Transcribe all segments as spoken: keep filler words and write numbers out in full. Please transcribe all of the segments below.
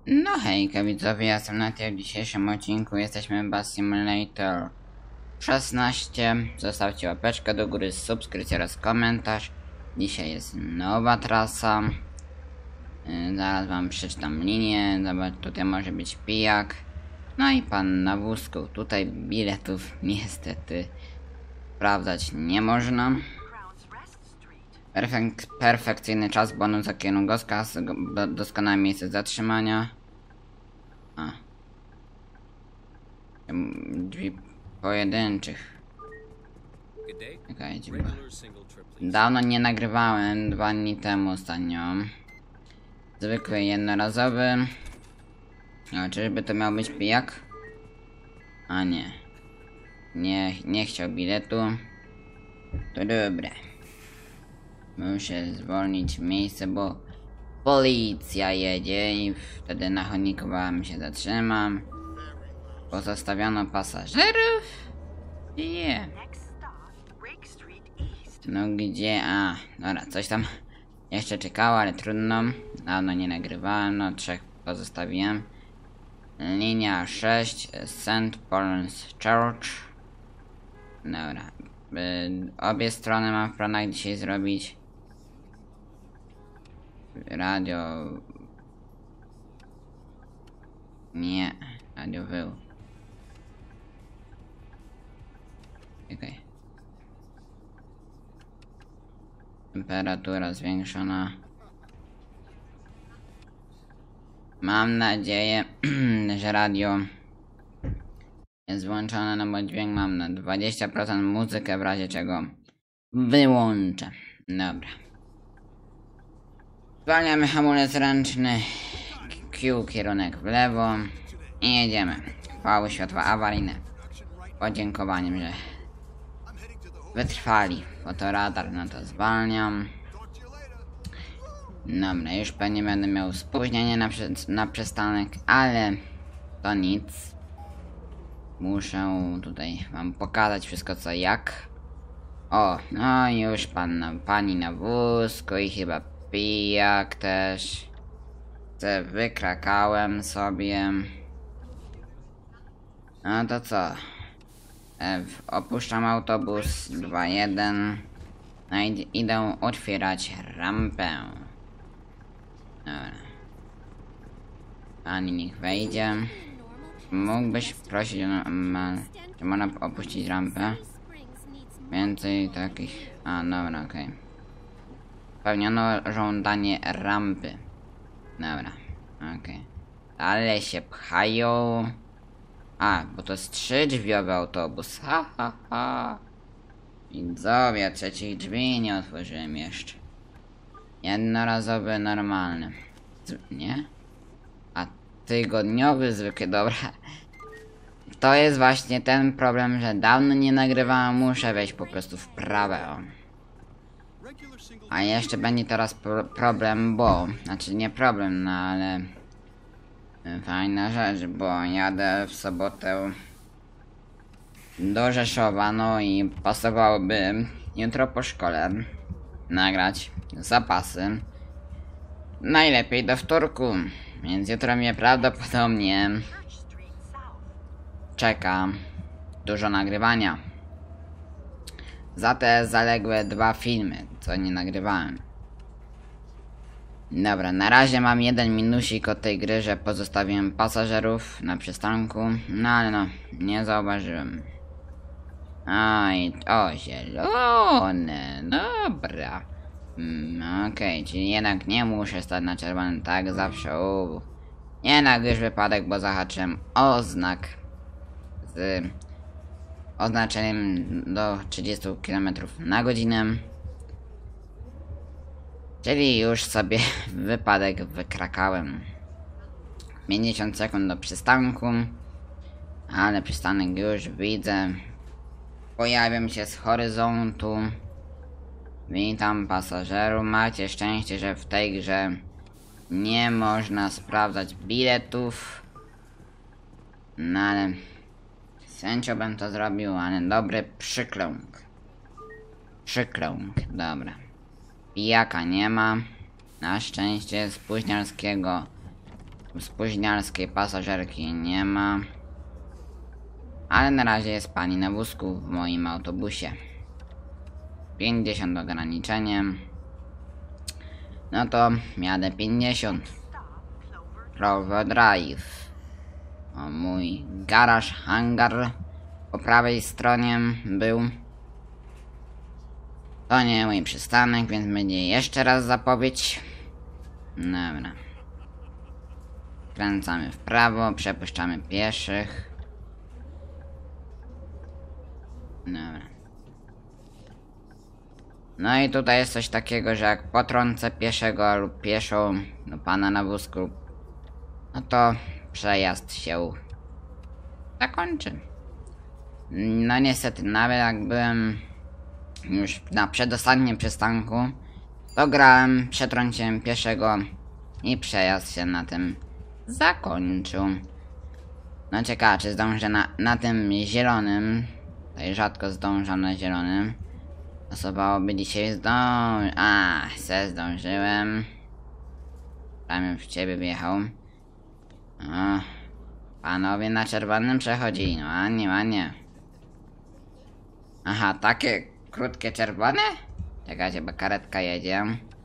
No hejka widzowie, ja jestem Natia. W dzisiejszym odcinku jesteśmy w Bus Simulator szesnaście. Zostawcie łapeczkę do góry, subskrypcję oraz komentarz. Dzisiaj jest nowa trasa. Yy, zaraz wam przeczytam linię. Zobacz, tutaj może być pijak. No i pan na wózku. Tutaj biletów niestety sprawdzać nie można. Perfek perfekcyjny czas, bonus za kierunkowska, doskonałe miejsce zatrzymania. A. Drzwi pojedynczych. Czekajcie, dawno nie nagrywałem, dwa dni temu ostatnio. Zwykły, jednorazowy. A czyżby to miał być pijak? A nie. Nie, nie chciał biletu. To dobre. Muszę zwolnić miejsce, bo policja jedzie i wtedy na chodniku wam się zatrzymam. Pozostawiono pasażerów? Nie. No gdzie? A, dobra, coś tam jeszcze czekało, ale trudno. Dawno nie nagrywałem, no trzech pozostawiłem. Linia sześć, Saint Paul's Church. Dobra. Y, obie strony mam w planach dzisiaj zrobić. Radio... Nie, radio był. Okej. Okay. Temperatura zwiększona. Mam nadzieję, że radio jest włączone, no bo dźwięk mam na dwadzieścia procent, muzykę w razie czego wyłączę. Dobra. Zwalniamy hamulec ręczny, Q kierunek w lewo i jedziemy. Chwały światła awaryjne. Podziękowaniem, że wytrwali. Fotoradar, no to zwalniam. Dobra, już pewnie będę miał spóźnienie na, przy na przystanek, ale to nic. Muszę tutaj wam pokazać wszystko co jak. O, no już pan na, pani na wózku i chyba pijak też. Wykrakałem sobie. No to co? E, opuszczam autobus dwa jeden. No i idę otwierać rampę. Dobra. Pani niech wejdzie. Mógłbyś prosić, czy można opuścić rampę? Więcej takich... A, dobra, okej. Okay. Spełniono żądanie rampy. Dobra, okej. Okay. Ale się pchają. A, bo to jest trzydrzwiowy autobus. Ha, ha, ha. Widzowie, trzecich drzwi nie otworzyłem jeszcze. Jednorazowy, normalny. Nie? A tygodniowy, zwykły, dobra. To jest właśnie ten problem, że dawno nie nagrywałem, muszę wejść po prostu w prawo. A jeszcze będzie teraz pro problem, bo... Znaczy nie problem, no ale... Fajna rzecz, bo jadę w sobotę do Rzeszowa, no i pasowałoby jutro po szkole nagrać zapasy. Najlepiej do wtorku, więc jutro mnie prawdopodobnie czeka dużo nagrywania. Za te zaległe dwa filmy, co nie nagrywałem. Dobra, na razie mam jeden minusik od tej gry, że pozostawiłem pasażerów na przystanku. No ale no, nie zauważyłem. Oj, o, zielone, dobra. Mm, Okej, okay, czyli jednak nie muszę stać na czerwonym, tak zawsze. U. Jednak już wypadek, bo zahaczyłem o znak z oznaczeniem do trzydziestu kilometrów na godzinę. Czyli już sobie wypadek wykrakałem. pięćdziesiąt sekund do przystanku. Ale przystanek już widzę. Pojawiam się z horyzontu. Witam pasażerów. Macie szczęście, że w tej grze nie można sprawdzać biletów. No ale z chęcią bym to zrobił, ale dobry przykląk. Przykląk, dobra. Pijaka nie ma. Na szczęście spóźnialskiego Spóźnialskiej pasażerki nie ma. Ale na razie jest pani na wózku w moim autobusie. pięćdziesiąt ograniczeniem. No to jadę pięćdziesiąt. Clover Drive. O, mój garaż, hangar po prawej stronie był. To nie mój przystanek, więc będzie jeszcze raz zapowiedź. Dobra. Kręcamy w prawo, przepuszczamy pieszych. Dobra. No i tutaj jest coś takiego, że jak potrącę pieszego lub pieszą lub pana na wózku, no to przejazd się zakończy. No niestety, nawet jak byłem już na przedostatnim przystanku, to grałem, przetrąciłem pieszego i przejazd się na tym zakończył. No ciekawe, czy zdążę na, na tym zielonym. Tutaj rzadko zdążam na zielonym. Osobałoby dzisiaj zdążyć. A, se zdążyłem. Prawie w ciebie wjechał. O, panowie na czerwonym przechodzili. No ładnie, ładnie. Aha, takie krótkie czerwone? Czekajcie, bo karetka jedzie.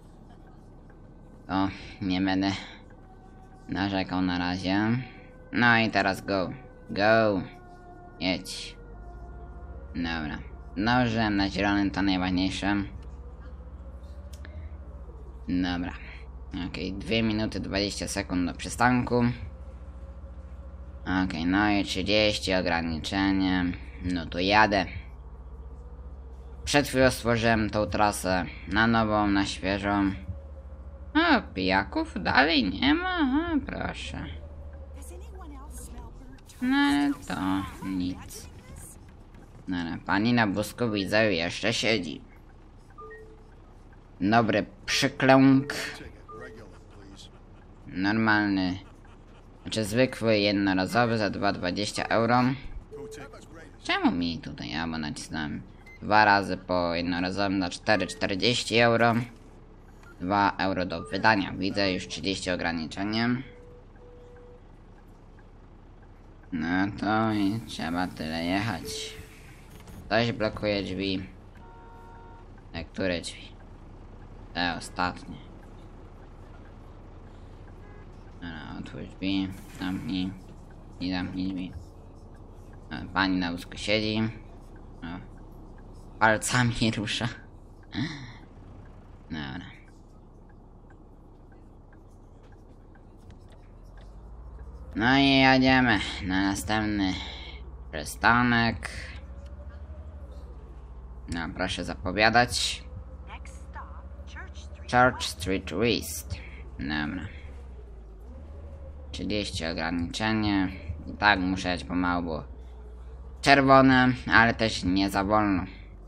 To nie będę narzekał na razie. No i teraz go. Go. Jedź. Dobra. Zdążyłem na zielonym, to najważniejsze. Dobra. Okej, okay, dwie minuty dwadzieścia sekund do przystanku. Okej, okay, no i trzydzieści ograniczenie. No to jadę. Przed chwilą stworzyłem tą trasę na nową, na świeżą. O, pijaków dalej nie ma? O, proszę. No ale to nic. No, ale pani na wózku widzę jeszcze siedzi. Dobry przyklęk. Normalny. Znaczy zwykły, jednorazowy za dwa dwadzieścia euro. Czemu mi tutaj, ja bo nacisnąłem dwa razy po jednorazowym na cztery czterdzieści euro. dwa euro do wydania. Widzę już trzydzieści ograniczenie. No to i trzeba tyle jechać. Ktoś blokuje drzwi. Te które drzwi? Te ostatnie. Dobra, otwórz drzwi. Zamknij. I zamknij drzwi. No, pani na wózku siedzi. No. Palcami rusza. Dobra. No i jedziemy na następny przystanek. No, proszę zapowiadać. Church Street West. Dobra. trzydzieści ograniczenie. I tak muszę jechać pomału, bo czerwone, ale też nie za wolno.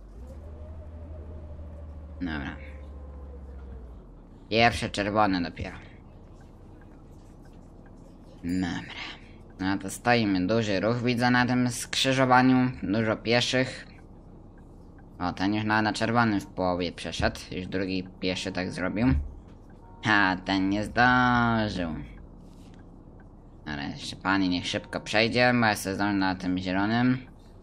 Dobra. Pierwsze czerwone dopiero. Dobra. No to stoimy. Duży ruch widzę na tym skrzyżowaniu. Dużo pieszych. O, ten już na, na czerwonym w połowie przeszedł. Już drugi pieszy tak zrobił. A, ten nie zdążył. Ale jeszcze pani niech szybko przejdzie, bo ja sobie zdążę na tym zielonym.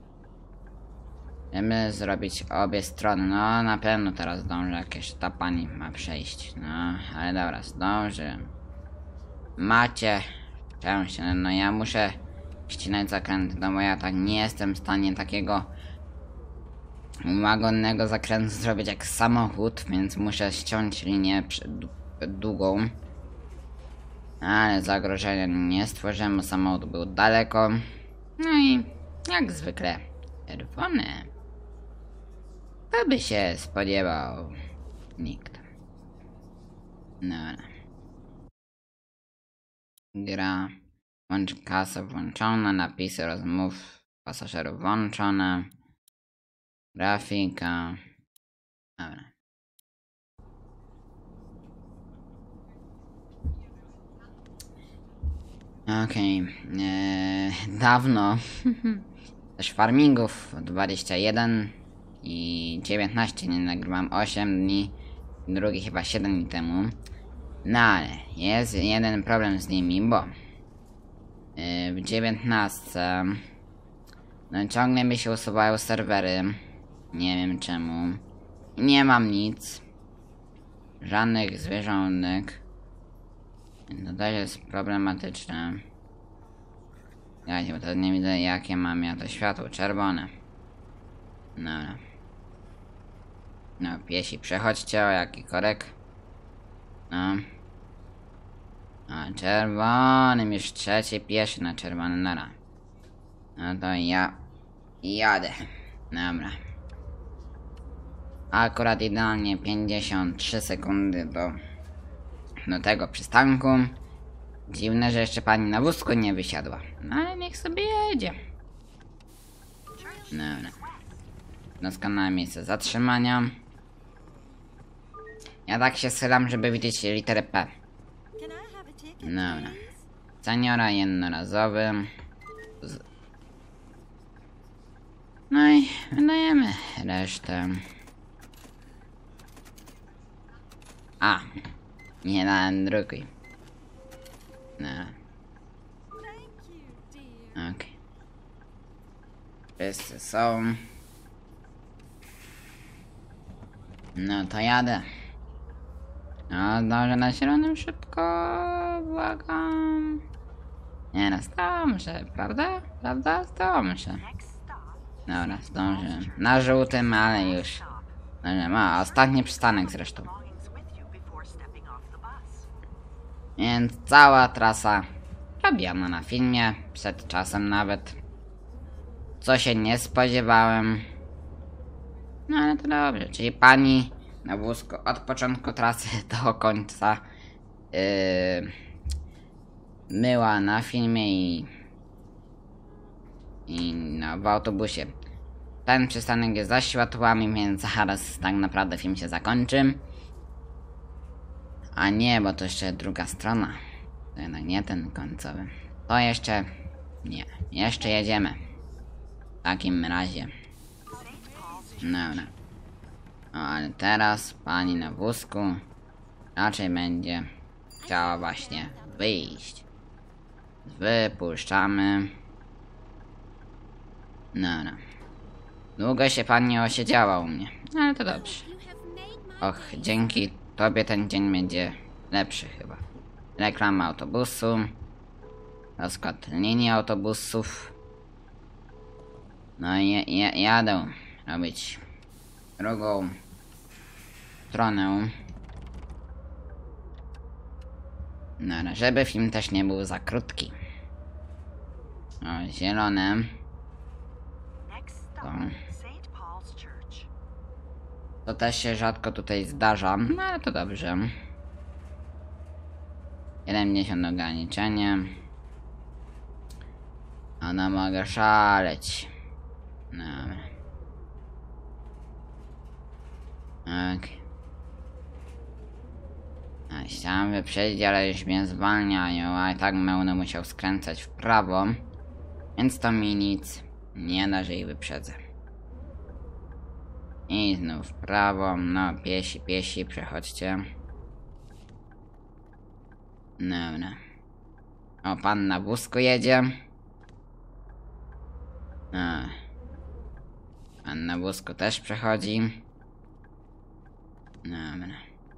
Chcemy zrobić obie strony. No, na pewno teraz zdążę, jak jeszcze ta pani ma przejść. No, ale dobra, zdąży. Macie szczęście. No, ja muszę ścinać zakręty, no bo ja tak nie jestem w stanie takiego łagodnego zakrętu zrobić jak samochód, więc muszę ściąć linię długą. Ale zagrożenia nie stworzyłem, bo samochód był daleko. No i jak zwykle czerwone. To by się spodziewał nikt. Dobra. Gra. Włącz kasę włączona, napisy rozmów pasażerów włączone. Grafika. Dobra. Okej. Okay. Eee, dawno też farmingów dwadzieścia jeden i dziewiętnaście nie nagrywam, osiem dni, drugi chyba siedem dni temu. No ale jest jeden problem z nimi, bo yy, w dziewiętnastce no ciągle mi się usuwają serwery. Nie wiem czemu. Nie mam nic. Żadnych zwierzątek. To też jest problematyczne. Słuchajcie, bo to nie widzę jakie mam ja to światło. Czerwone. Dobra. No piesi, przechodźcie, o jaki korek. No. A czerwonym już trzeci pieszy na czerwony, nara. No to ja jadę. Dobra. Akurat idealnie pięćdziesiąt trzy sekundy do, do tego przystanku. Dziwne, że jeszcze pani na wózku nie wysiadła. No ale niech sobie jedzie. Dobra. Doskonałe miejsce zatrzymania. Ja tak się schylam, żeby widzieć literę P. Dobra. Seniora jednorazowy. Z... No i wydajemy resztę. A. Nie dałem drugi. No. Okej. Okay. Wszyscy są. No to jadę. No zdążę na zielonym szybko. Błagam. Nie no, zdążę, prawda? Prawda? Zdążę. Dobra, zdążę. Na żółtym, ale już. Dobrze, ma ostatni przystanek zresztą. Więc cała trasa robiona na filmie, przed czasem nawet. Co się nie spodziewałem. No ale to dobrze, czyli pani na wózku od początku trasy do końca yy, myła na filmie i, i no, w autobusie. Ten przystanek jest za światłami, więc zaraz tak naprawdę film się zakończy. A nie, bo to jeszcze druga strona. To jednak nie ten końcowy. To jeszcze... nie. Jeszcze jedziemy. W takim razie. Dobra. O, ale teraz pani na wózku raczej będzie chciała właśnie wyjść. Wypuszczamy. Dobra. Długo się pani osiedziała u mnie. Ale to dobrze. Och, dzięki tobie ten dzień będzie lepszy chyba. Reklama autobusu. Rozkład linii autobusów. No i je, je, jadę robić drugą stronę. No, żeby film też nie był za krótki. O, zielone. To. To też się rzadko tutaj zdarza, no ale to dobrze. siedemdziesiąt ograniczenie. A no mogę szaleć. Dobra. Ok. A chciałem wyprzedzić, ale już mnie zwalniają, a i tak będę musiał skręcać w prawo. Więc to mi nic nie da, że ich wyprzedzę. I znów w prawo. No, piesi, piesi, przechodźcie. Dobra. O, pan na wózku jedzie. A. Pan na wózku też przechodzi. Dobra.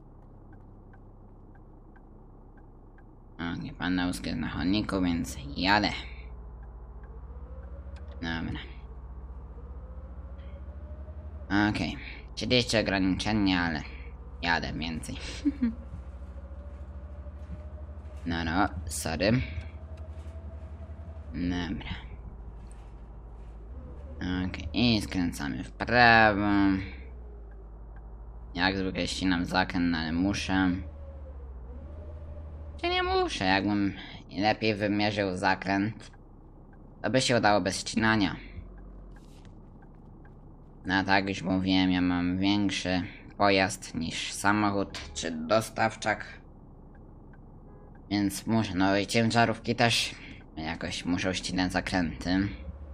Ok, pan na wózku jest na chodniku, więc jadę. Dobra. Okej. Okay. trzydzieści ograniczenia, ale jadę więcej. No, no, sorry. Dobra. Okej, okay. I skręcamy w prawo. Jak zwykle ścinam zakręt, no ale muszę. Czy nie muszę, jakbym lepiej wymierzył zakręt, to by się udało bez ścinania. No tak już mówiłem, ja mam większy pojazd niż samochód czy dostawczak. Więc muszę, no i ciężarówki też jakoś muszą ścinać zakręty.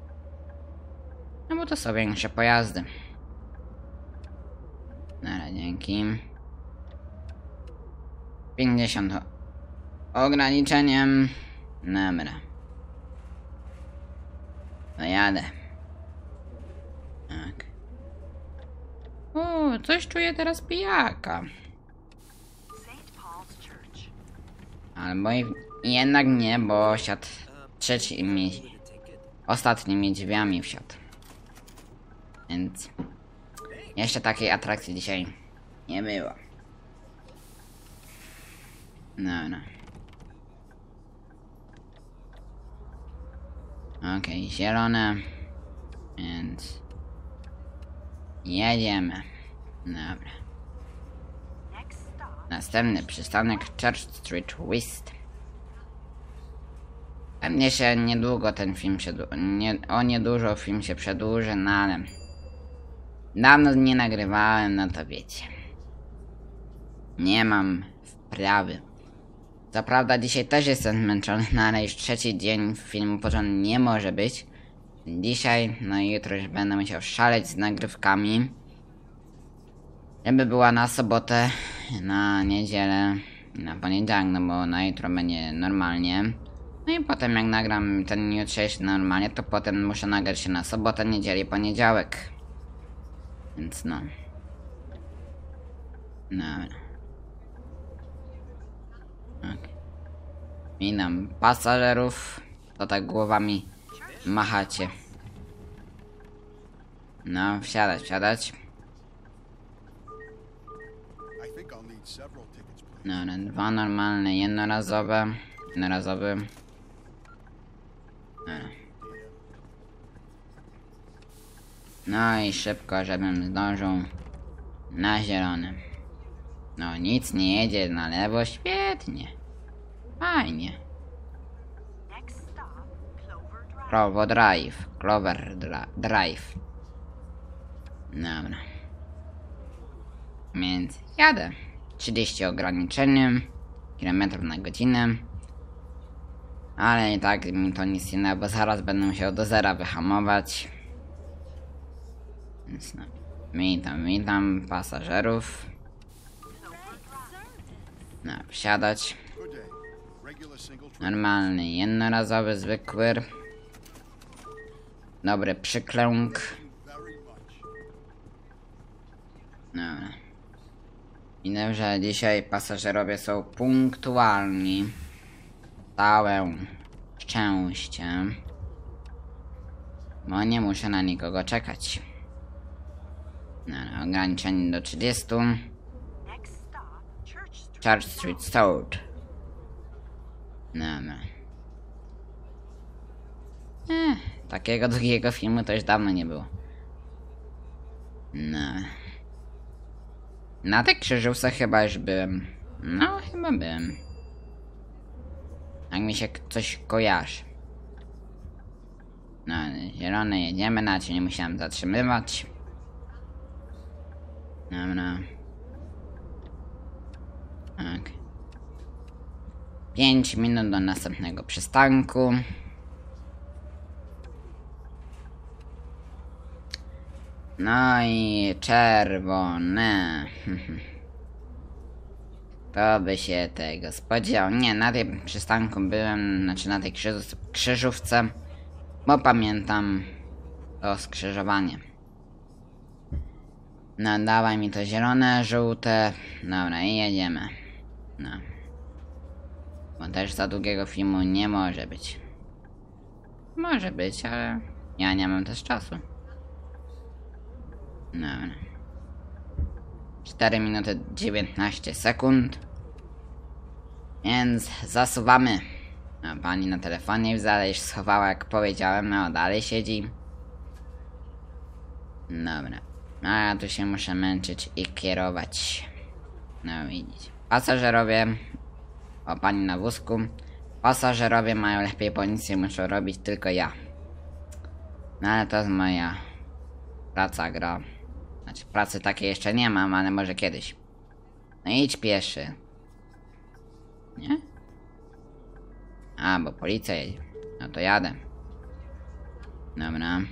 No bo to są większe pojazdy. Dobra, dzięki. pięćdziesiąt ograniczeniem. Dobra. To jadę. Tak. O, coś czuję teraz pijaka. Albo i jednak nie, bo siadł trzecimi, ostatnimi drzwiami wsiadł. Więc jeszcze takiej atrakcji dzisiaj nie było. No, no. Okej, okay, zielone. Więc jedziemy. Dobra. Następny przystanek Church Street West. Pewnie się niedługo ten film się... Nie, o niedużo film się przedłuży, no ale... Dawno nie nagrywałem, no to wiecie. Nie mam wprawy. Co prawda dzisiaj też jestem zmęczony, no ale już trzeci dzień filmu porządny nie może być. Dzisiaj, no i jutro już będę musiał szaleć z nagrywkami. Żeby była na sobotę, na niedzielę, na poniedziałek, no bo na jutro będzie normalnie. No i potem jak nagram ten jutrzejszy normalnie, to potem muszę nagrać się na sobotę, niedzielę i poniedziałek. Więc no. Dobra. Okay. Minam pasażerów, to tak głowami machacie. No, wsiadać, wsiadać. No, dwa normalne, jednorazowe, jednorazowy. No. No i szybko, żebym zdążył na zielonym. No, nic nie jedzie na lewo, świetnie. Fajnie. Clover Drive, Clover Drive. Dobra. Więc jadę. trzydzieści ograniczeniem kilometrów na godzinę. Ale i tak mi to nic nie da, bo zaraz będę musiał do zera wyhamować. Więc no. Witam, witam pasażerów. No, wsiadać. Normalny, jednorazowy, zwykły. Dobry przyklęk. Dobra. Widzę, że dzisiaj pasażerowie są punktualni. Całe szczęście. Bo nie muszę na nikogo czekać. Dobra, ograniczenie do trzydziestu. Church Street Start. Dobra. Eh, takiego długiego filmu to już dawno nie było. No. Na tej krzyżówce chyba już byłem. No, chyba byłem. Jak mi się coś kojarzy. No, zielone jedziemy, na cię nie musiałem zatrzymywać. Dobra. Tak. pięć minut do następnego przystanku. No i czerwone. To by się tego spodziewał. Nie, na tym przystanku byłem, znaczy na tej krzyż krzyżówce, bo pamiętam to skrzyżowanie. No, dawaj mi to zielone, żółte. Dobra, i jedziemy. No. Bo też za długiego filmu nie może być. Może być, ale ja nie mam też czasu. Dobra. cztery minuty dziewiętnaście sekund. Więc zasuwamy. No, pani na telefonie już dalej schowała, jak powiedziałem, no dalej siedzi. Dobra. A ja tu się muszę męczyć i kierować. No widzicie. Pasażerowie. O, pani na wózku. Pasażerowie mają lepiej, bo nic nie muszą robić, tylko ja. No ale to jest moja praca, gra. Znaczy pracy takiej jeszcze nie mam, ale może kiedyś. No idź pieszy. Nie? A, bo policja jedzie. No to jadę. Dobra.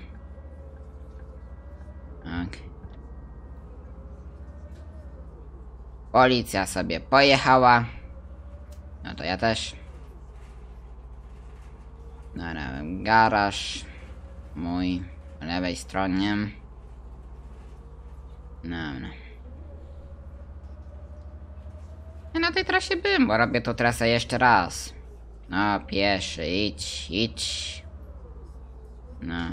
Ok. Policja sobie pojechała. No to ja też. Dobra, garaż. Mój. Po lewej stronie. Dobra. Ja na tej trasie byłem, bo robię tą trasę jeszcze raz. No, pieszy, idź, idź. No.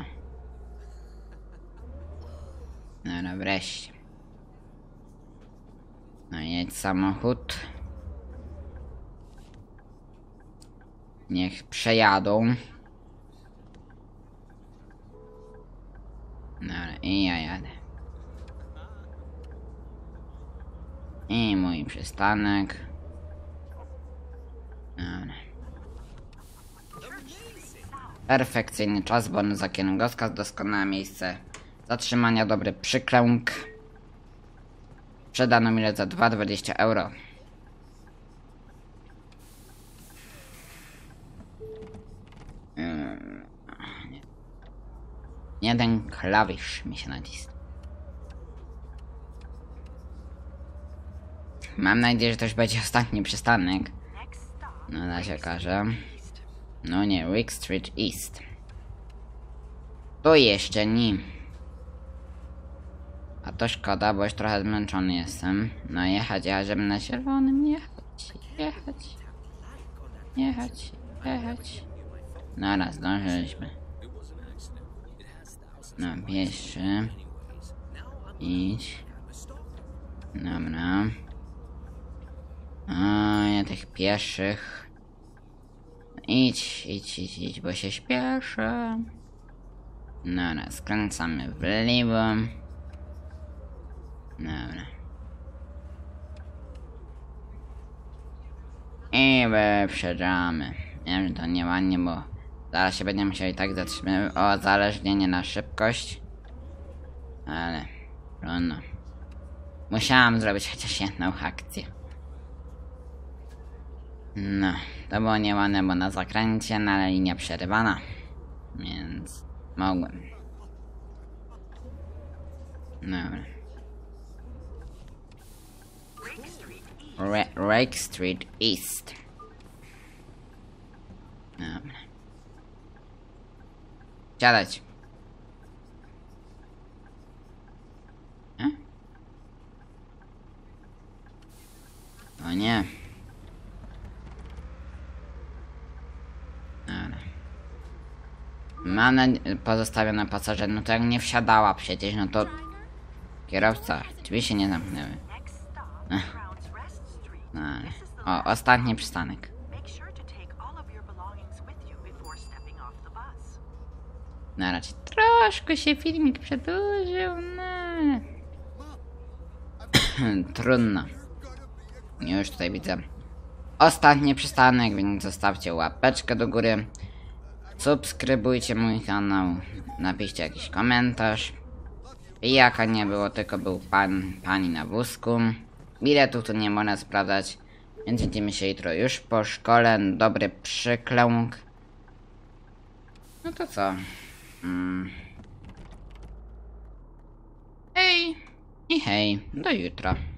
Dobra, wreszcie. No jedź samochód. Niech przejadą. Dobra, i ja jadę. I mój przystanek. Dobra. Perfekcyjny czas, bonus za kierunkowskaz, doskonałe miejsce zatrzymania, dobry przykręg. Sprzedano bilet za dwa dwadzieścia euro. Hmm. Jeden klawisz mi się nacisnął. Mam nadzieję, że to już będzie ostatni przystanek. No na się okaże. No nie, Rick Street East. Tu jeszcze nie. A to szkoda, bo już trochę zmęczony jestem. No jechać, jechać, żeby na czerwonym jechać, jechać, jechać, jechać. No raz, zdążyliśmy. No, pieszy. Idź. Dobra. A ja tych pieszych. Idź, idź, idź, idź, bo się śpieszę. Dobra, skręcamy w lewo. Dobra. I wyprzedzamy. Wiem, że to nie ładnie, bo zaraz się będziemy musieli tak zatrzymać. O, zależnienie na szybkość. Ale trudno. Musiałam zrobić chociaż jedną akcję. No, to było nieładne, bo na zakręcie, no ale linia przerywana. Więc mogłem. Dobra. Re Rake Street East. Dobra. Siadać. E? O nie. Dobra. Mam na pozostawione pasażer, no to jak nie wsiadała przecież, no to kierowca, drzwi się nie zamknęły. Ech. No, ale... O, ostatni przystanek. No raczej troszkę się filmik przedłużył, no. Trudno. Już tutaj widzę ostatni przystanek, więc zostawcie łapeczkę do góry. Subskrybujcie mój kanał, napiszcie jakiś komentarz. Pijaka nie było, tylko był pan, pani na wózku. Biletów tu nie można sprawdzać, więc widzimy się jutro już po szkole. Dobry przyklęk. No to co? Hmm. Hej i hej, do jutra.